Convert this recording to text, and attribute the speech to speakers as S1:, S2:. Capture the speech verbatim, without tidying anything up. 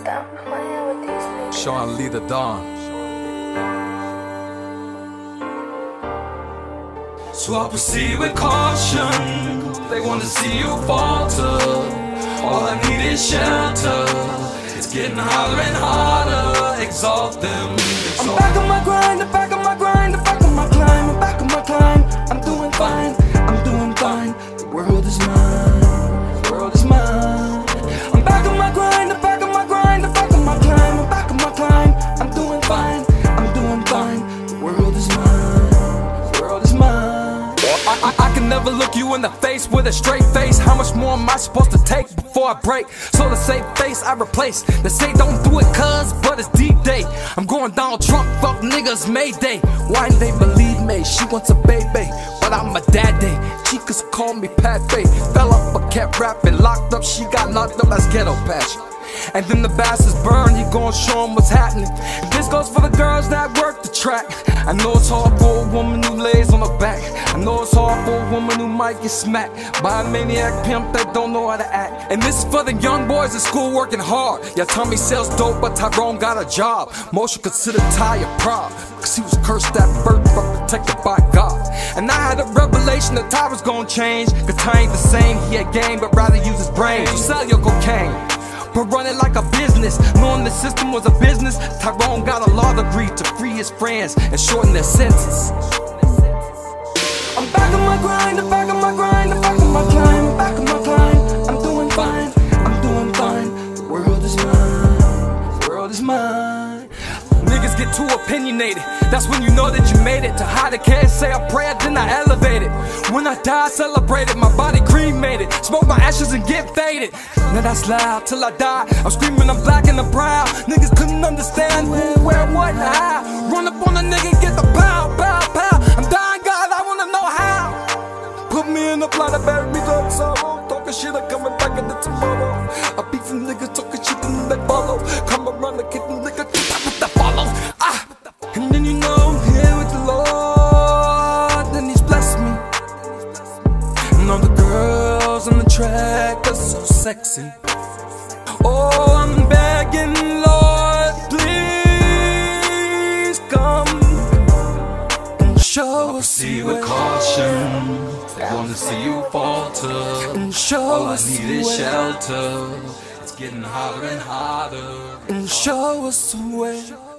S1: Stop playing with these niggas.
S2: Sean Lee the Don. So I proceed with caution. They wanna see you falter. All I need is shelter. It's getting harder and harder. Exalt them. Exalt
S3: I'm back on my grind, I'm back on my grind, I'm back on my climb, I'm back on my climb. I'm doing fine, I'm doing fine. The world is mine, the world is mine. I'm back on my grind, I'm back on my grind, I'm back on my climb, I'm back on my climb. I'm doing fine, I'm doing fine. The world is mine, the world is mine.
S2: I, I, I can never look you in the face with a straight face. How much more am I supposed to take before I break? So the same face I replace. They say don't do it cuz, but it's deep day. I'm going Donald Trump, fuck niggas, Mayday. Why didn't they believe me? She wants a baby, but I'm a daddy. Chicas call me Pat Bay. Fell up but kept rapping, locked up, she got locked up as ghetto patch. And then the bastards burn, he gon' show 'em what's happening. This goes for the girls that work the track. I know it's hard for a woman who lays on her back. I know it's hard for a woman who might get smacked by a maniac pimp that don't know how to act. And this is for the young boys in school working hard. Yeah, Tommy sells dope, but Tyrone got a job. Most should consider Ty a prop, cause he was cursed at birth but protected by God. And I had a revelation that Ty was gonna change, cause Ty ain't the same, he had game but rather use his brain. You sell your cocaine, but run it like a business. Knowing the system was a business, Tyrone got a law degree to free his friends and shorten their sentence.
S3: I'm back on my grind, I'm back on my grind, I'm back on my climb, I'm back on my climb. I'm doing fine, I'm doing fine. The world is mine, the world is mine.
S2: Niggas get too opinionated, that's when you know that you made it. To hide a can't say a prayer, then I elevate it. When I die, I celebrate it, my body cremated. Smoke my ashes and get faded. Now that's loud, till I die, I'm screaming, I'm black and I'm proud. Niggas couldn't understand who, where, what, and how. Run up on a nigga, get the pow, pow, pow. I'm dying, God, I wanna know how. Put me in the plot, I bury me up sorrow. Talking shit, I'm coming back into tomorrow. I beat from niggas talking shit and they follow. Come around the kid and nigga, with the follows. Ah!
S3: And then you know I'm here with the Lord, and He's blessed me. And all the girls on the track are so sexy. Oh, I'm begging, Lord, please come and show us
S2: See
S3: the
S2: with
S3: way.
S2: caution, they wanna see you falter.
S3: And show
S2: All I
S3: us
S2: need
S3: the
S2: is
S3: way.
S2: shelter. It's getting harder and harder.
S3: And show us the way.